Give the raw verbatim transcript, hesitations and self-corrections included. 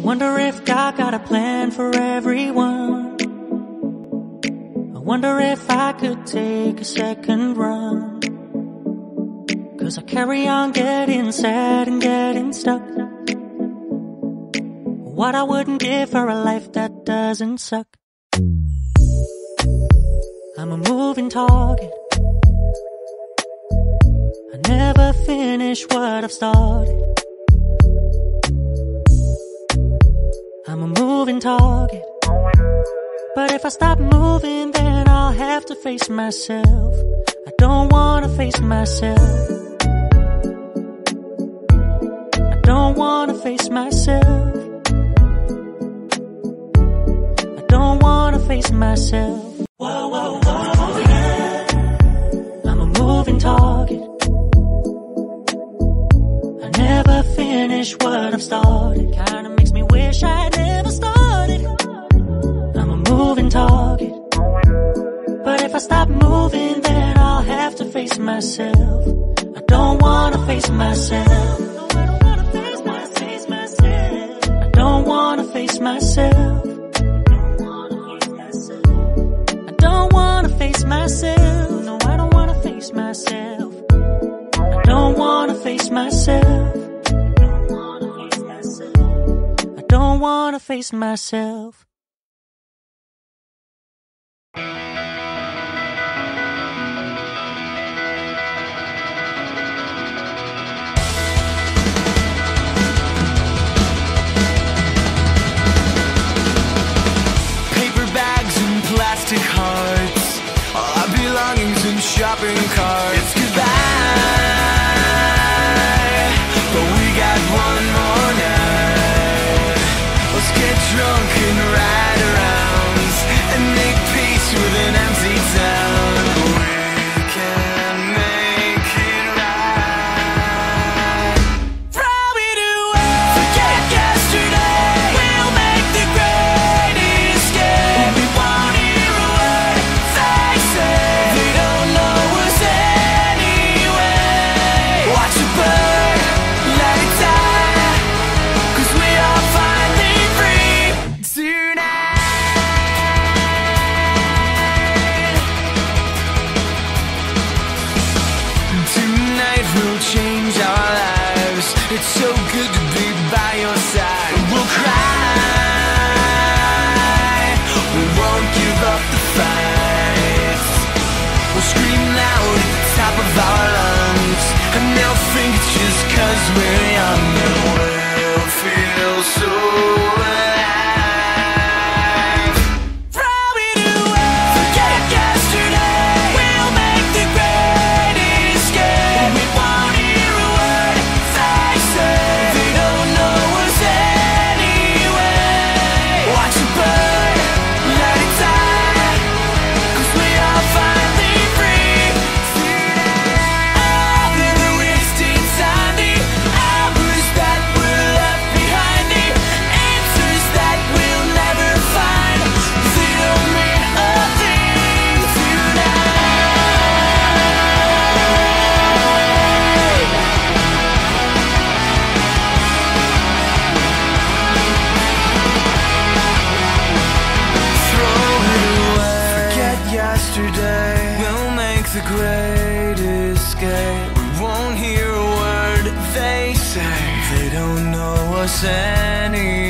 wonder if God got a plan for everyone. I wonder if I could take a second run, 'cause I carry on getting sad and getting stuck. What I wouldn't give for a life that doesn't suck. I'm a moving target. I never finish what I've started. I'm a moving target. But if I stop moving, then I'll have to face myself. I don't wanna face myself. I don't wanna face myself. I don't wanna face myself. Whoa, whoa, whoa, yeah. I'm a moving target. I never finish what I've started. Kinda makes me wish I never started. I'm a moving target. But if I stop moving, then I'll have to face myself. I don't wanna face myself. I don't wanna face myself. I don't wanna face myself. I don't wanna face myself. No, I don't wanna face myself. I don't wanna face myself. I don't wanna face myself. Paper bags and plastic hearts, all our belongings in shopping carts. It's goodbye, but we got one more night. Let's get drunk and ride around and make peace with an empty town. We can make it right. Throw it away, forget yesterday. We'll make the great escape. We won't hear a word they say. They don't know us anyway. Watch it burn, let it die, 'cause we are finally free tonight. Tonight we'll change our lives. It's so good to be by your side. We'll cry, we won't give up the fight. We'll scream loud at the top of our lungs, and they'll think it's just 'cause we're young. And we'll feel so alive. Throw it away, forget yesterday. We'll make the great escape. We won't hear a word they say. They don't know us anyway. Watch it burn, let it die, 'cause we are finally free tonight. All the wasted time, the hours that were left behind, the answers that we'll never find. They don't mean a thing tonight. Throw it away, forget yesterday. We'll make the great escape. We won't hear a word they say. They don't know us anyway.